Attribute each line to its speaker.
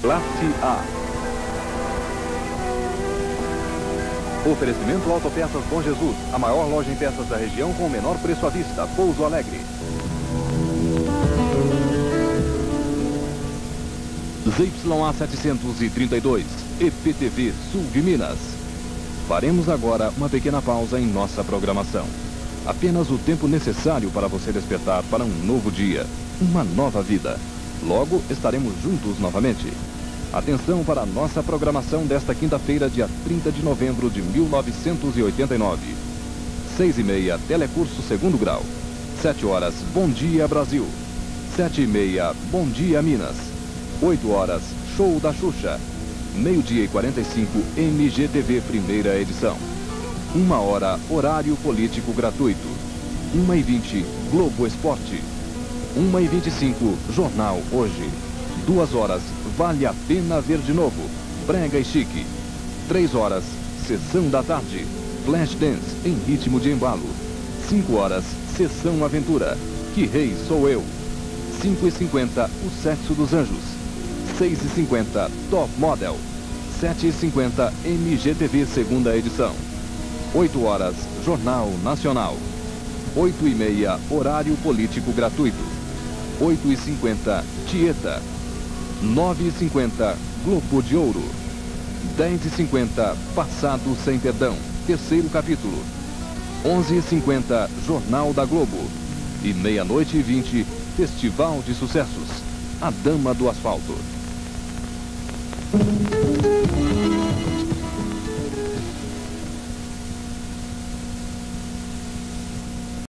Speaker 1: Classe A. Oferecimento Autopeças Bom Jesus, a maior loja em peças da região com o menor preço à vista, Pouso Alegre. ZYA 732, EPTV Sul de Minas. Faremos agora uma pequena pausa em nossa programação. Apenas o tempo necessário para você despertar para um novo dia, uma nova vida. Logo estaremos juntos novamente. Atenção para a nossa programação desta quinta-feira, dia 30 de novembro de 1989. 6h30, Telecurso 2º Grau. 7 horas, Bom Dia Brasil. 7h30, Bom Dia Minas. 8 horas, Show da Xuxa. 12h45, MGTV Primeira Edição. 1 hora, Horário Político Gratuito. 1h20, Globo Esporte. 1h25, Jornal Hoje. 2 horas, Vale a Pena Ver de Novo, Brega e Chique. 3 horas, Sessão da Tarde, Flash Dance em ritmo de embalo. 5 horas, Sessão Aventura, Que Rei Sou Eu. 5h50, O Sexo dos Anjos. 6h50, Top Model. 7h50, MGTV Segunda Edição. 8 horas, Jornal Nacional. 8h30, Horário Político Gratuito. 8h50, Tieta. 9h50, Globo de Ouro. 10h50, Passado Sem Perdão, 3º capítulo. 11h50, Jornal da Globo. E 00h20, Festival de Sucessos, A Dama do Asfalto.